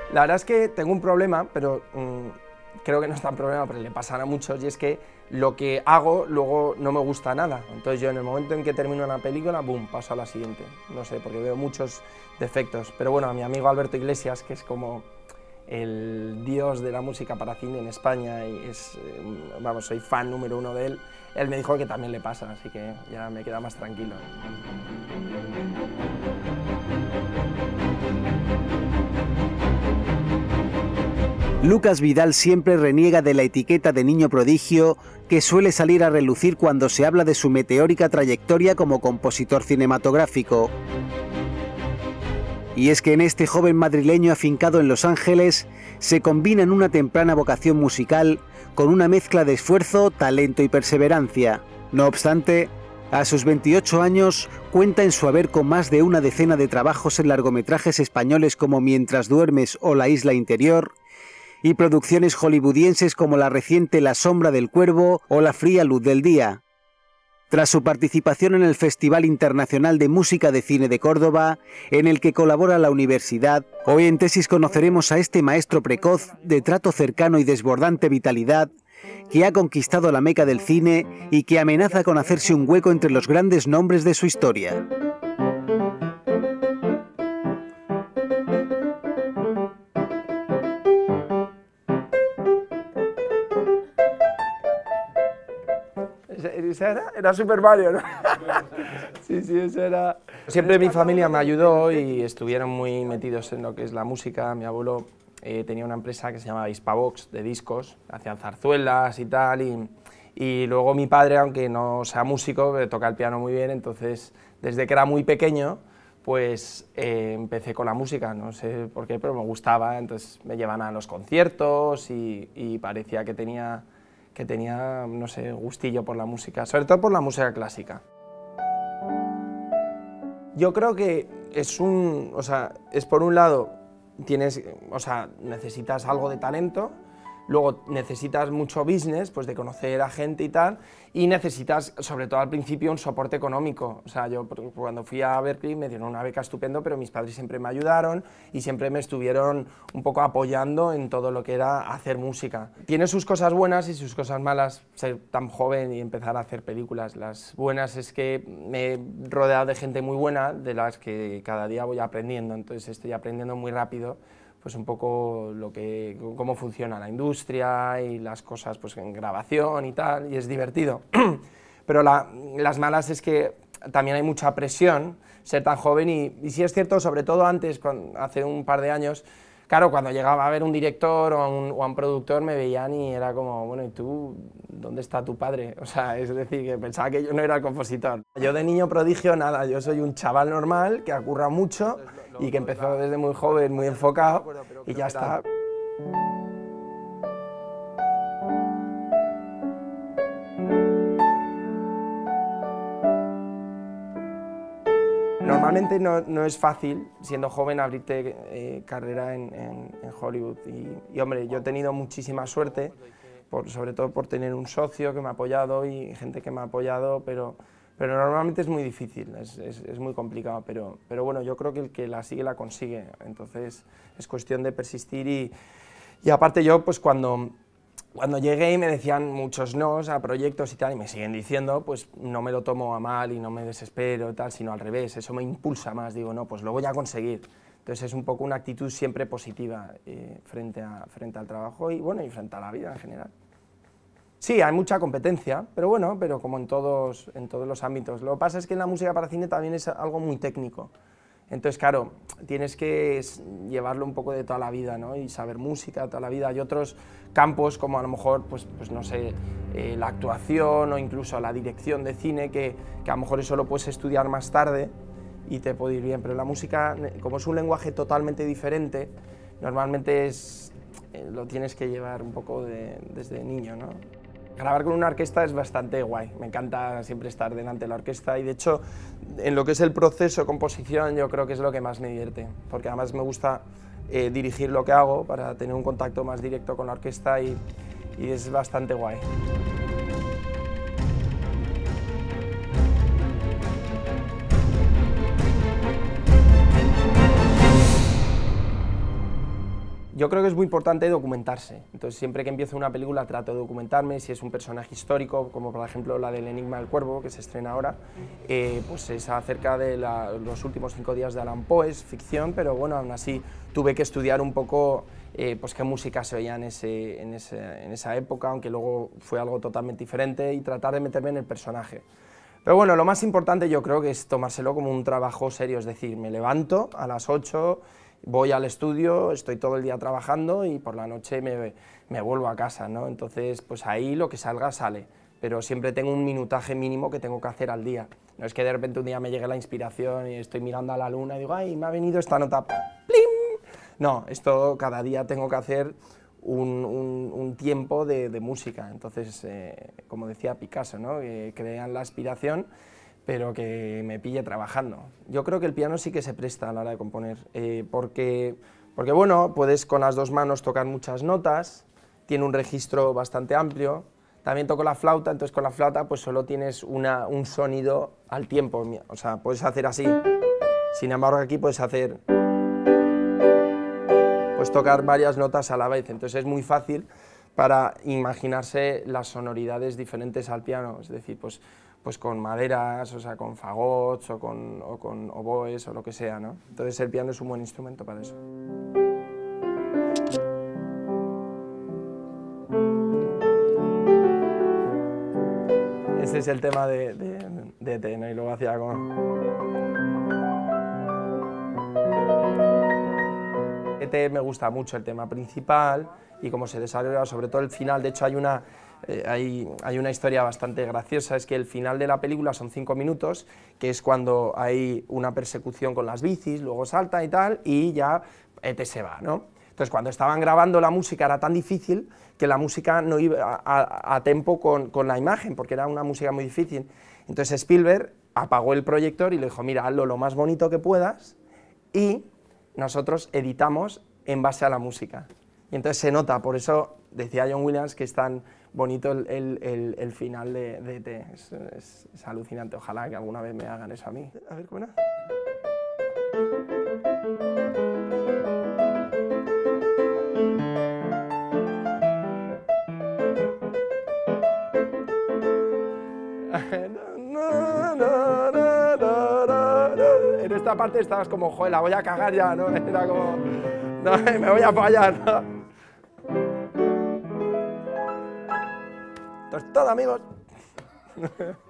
La verdad es que tengo un problema, pero creo que no es tan problema, pero le pasan a muchos, y es que lo que hago luego no me gusta nada. Entonces yo en el momento en que termino una película, boom, paso a la siguiente. No sé, porque veo muchos defectos. Pero bueno, a mi amigo Alberto Iglesias, que es como el dios de la música para cine en España, y es, vamos, soy fan número 1 de él me dijo que también le pasa, así que ya me queda más tranquilo. Lucas Vidal siempre reniega de la etiqueta de niño prodigio que suele salir a relucir cuando se habla de su meteórica trayectoria como compositor cinematográfico. Y es que en este joven madrileño afincado en Los Ángeles se combinan una temprana vocación musical con una mezcla de esfuerzo, talento y perseverancia. No obstante, a sus 28 años cuenta en su haber con más de una decena de trabajos en largometrajes españoles como Mientras duermes o La isla interior, y producciones hollywoodienses como la reciente La sombra del cuervo o La fría luz del día. Tras su participación en el Festival Internacional de Música de Cine de Córdoba, en el que colabora la universidad, hoy en Tesis conoceremos a este maestro precoz, de trato cercano y desbordante vitalidad, que ha conquistado la meca del cine y que amenaza con hacerse un hueco entre los grandes nombres de su historia. Era Super Mario, ¿no? Sí, eso era... Siempre mi familia me ayudó y estuvieron muy metidos en lo que es la música. Mi abuelo tenía una empresa que se llamaba Hispavox, de discos, hacían zarzuelas y tal, y luego mi padre, aunque no sea músico, toca el piano muy bien, entonces desde que era muy pequeño, pues empecé con la música, no sé por qué, pero me gustaba, entonces me llevaban a los conciertos y parecía que tenía, no sé, gustillo por la música, sobre todo por la música clásica. Yo creo que es por un lado, necesitas algo de talento, luego necesitas mucho business, pues de conocer a gente y tal, y necesitas, sobre todo al principio, un soporte económico. O sea, yo cuando fui a Berklee me dieron una beca estupendo, pero mis padres siempre me ayudaron y siempre me estuvieron un poco apoyando en todo lo que era hacer música. Tiene sus cosas buenas y sus cosas malas ser tan joven y empezar a hacer películas. Las buenas es que me he rodeado de gente muy buena, de las que cada día voy aprendiendo, entonces estoy aprendiendo muy rápido pues un poco cómo funciona la industria y las cosas pues en grabación y tal, y es divertido. Pero las malas es que también hay mucha presión, ser tan joven, y sí es cierto, sobre todo antes, hace un par de años, claro, cuando llegaba a ver un director o a un productor me veían y era como, bueno, ¿y tú dónde está tu padre? O sea, es decir, que pensaba que yo no era el compositor. Yo de niño prodigio nada, yo soy un chaval normal que curra mucho y que empezó desde muy joven, muy enfocado, y ya está. Normalmente no es fácil, siendo joven, abrirte carrera en Hollywood. Y hombre, yo he tenido muchísima suerte, sobre todo por tener un socio que me ha apoyado y gente que me ha apoyado, pero normalmente es muy difícil, es muy complicado. Pero bueno, yo creo que el que la sigue la consigue, entonces es cuestión de persistir. Y aparte yo, pues cuando llegué y me decían muchos nos a proyectos y tal, y me siguen diciendo, pues no me lo tomo a mal y no me desespero y tal, sino al revés, eso me impulsa más, digo, no, pues lo voy a conseguir. Entonces es un poco una actitud siempre positiva frente al trabajo y bueno, y frente a la vida en general. Sí, hay mucha competencia, pero bueno, como en todos los ámbitos. Lo que pasa es que en la música para cine también es algo muy técnico. Entonces, claro, tienes que llevarlo un poco de toda la vida, ¿no? Y saber música toda la vida. Hay otros campos, como a lo mejor, pues no sé, la actuación o incluso la dirección de cine, que a lo mejor eso lo puedes estudiar más tarde y te puede ir bien. Pero la música, como es un lenguaje totalmente diferente, normalmente lo tienes que llevar un poco desde niño, ¿no? Grabar con una orquesta es bastante guay, me encanta siempre estar delante de la orquesta y de hecho en lo que es el proceso de composición yo creo que es lo que más me divierte, porque además me gusta dirigir lo que hago para tener un contacto más directo con la orquesta y es bastante guay. Yo creo que es muy importante documentarse, entonces siempre que empiezo una película trato de documentarme, si es un personaje histórico, como por ejemplo la del Enigma del Cuervo, que se estrena ahora, pues es acerca de los últimos 5 días de Allan Poe, es ficción, pero bueno, aún así tuve que estudiar un poco pues qué música se oía en esa época, aunque luego fue algo totalmente diferente, y tratar de meterme en el personaje. Pero bueno, lo más importante yo creo que es tomárselo como un trabajo serio, es decir, me levanto a las 8, voy al estudio, estoy todo el día trabajando y por la noche me vuelvo a casa, ¿no? Entonces, pues ahí lo que salga, sale, pero siempre tengo un minutaje mínimo que tengo que hacer al día. No es que de repente un día me llegue la inspiración y estoy mirando a la luna y digo, ¡ay, me ha venido esta nota! ¡Plim! No, esto cada día tengo que hacer un tiempo de música. Entonces, como decía Picasso, ¿no? Que crean la aspiración, pero que me pille trabajando. Yo creo que el piano sí que se presta a la hora de componer, porque bueno, puedes con las dos manos tocar muchas notas, tiene un registro bastante amplio, también toco la flauta, entonces con la flauta pues solo tienes un sonido al tiempo, o sea, puedes hacer así, sin embargo aquí puedes hacer, puedes tocar varias notas a la vez, entonces es muy fácil para imaginarse las sonoridades diferentes al piano, es decir, pues con maderas, o sea, con fagots o con oboes o lo que sea, ¿no? Entonces el piano es un buen instrumento para eso. Este es el tema de ET, ¿no? Y luego hacía como... ET me gusta mucho el tema principal y cómo se desarrolla, sobre todo el final. De hecho hay una historia bastante graciosa, es que el final de la película son 5 minutos, que es cuando hay una persecución con las bicis, luego salta y tal, y ya ET se va, ¿no? Entonces cuando estaban grabando la música era tan difícil que la música no iba a tempo con la imagen, porque era una música muy difícil. Entonces Spielberg apagó el proyector y le dijo, mira, hazlo lo más bonito que puedas y nosotros editamos en base a la música. Y entonces se nota, por eso decía John Williams que es tan bonito el final de ET. Es alucinante, ojalá que alguna vez me hagan eso a mí. A ver, ¿cómo era? En esta parte estabas como, joder, la voy a cagar ya, ¿no? Era como, no, me voy a fallar, ¿no? Esto es todo, amigos.